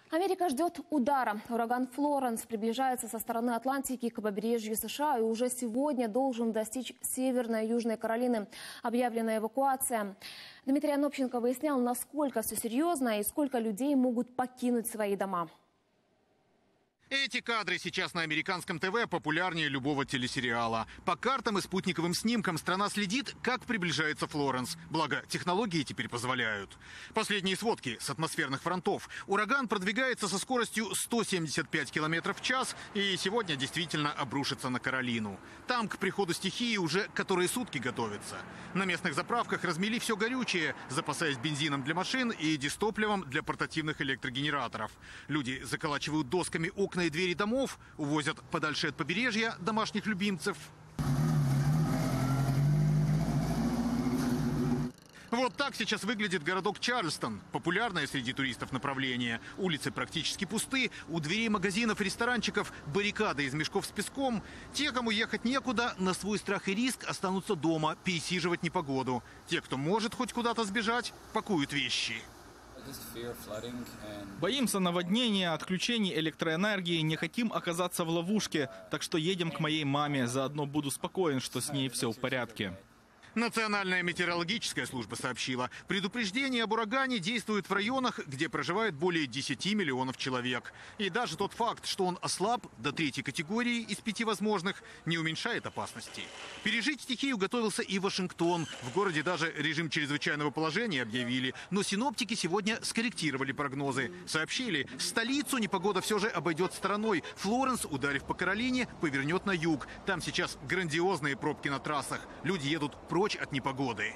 Америка ждет удара. Ураган Флоренс приближается со стороны Атлантики к побережью США и уже сегодня должен достичь Северной и Южной Каролины. Объявлена эвакуация. Дмитрий Анопченко выяснял, насколько все серьезно и сколько людей могут покинуть свои дома. Эти кадры сейчас на американском ТВ популярнее любого телесериала. По картам и спутниковым снимкам страна следит, как приближается Флоренс. Благо, технологии теперь позволяют. Последние сводки с атмосферных фронтов. Ураган продвигается со скоростью 175 км в час и сегодня действительно обрушится на Каролину. Там к приходу стихии уже которые сутки готовятся. На местных заправках размели все горючее, запасаясь бензином для машин и дистопливом для портативных электрогенераторов. Люди заколачивают досками окна и двери домов, увозят подальше от побережья домашних любимцев. Вот так сейчас выглядит городок Чарльстон. Популярное среди туристов направление. Улицы практически пусты. У дверей магазинов и ресторанчиков баррикады из мешков с песком. Те, кому ехать некуда, на свой страх и риск останутся дома, пересиживать непогоду. Те, кто может хоть куда-то сбежать, пакуют вещи. Боимся наводнения, отключений электроэнергии, не хотим оказаться в ловушке. Так что едем к моей маме, заодно буду спокоен, что с ней все в порядке. Национальная метеорологическая служба сообщила, предупреждение об урагане действует в районах, где проживает более 10 миллионов человек. И даже тот факт, что он ослаб до 3-й категории из 5 возможных, не уменьшает опасности. Пережить стихию готовился и Вашингтон. В городе даже режим чрезвычайного положения объявили. Но синоптики сегодня скорректировали прогнозы. Сообщили, столицу непогода все же обойдет стороной. Флоренс, ударив по Каролине, повернет на юг. Там сейчас грандиозные пробки на трассах. Люди едут прочь от непогоды.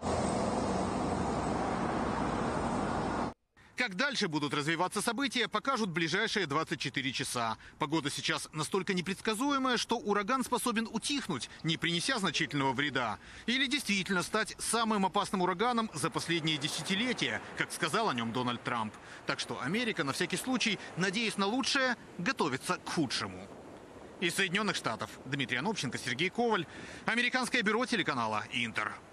Как дальше будут развиваться события, покажут ближайшие 24 часа. Погода сейчас настолько непредсказуемая, что ураган способен утихнуть, не принеся значительного вреда. Или действительно стать самым опасным ураганом за последние десятилетия, как сказал о нем Дональд Трамп. Так что Америка, на всякий случай, надеясь на лучшее, готовится к худшему. Из Соединенных Штатов Дмитрий Анопченко, Сергей Коваль. Американское бюро телеканала «Интер».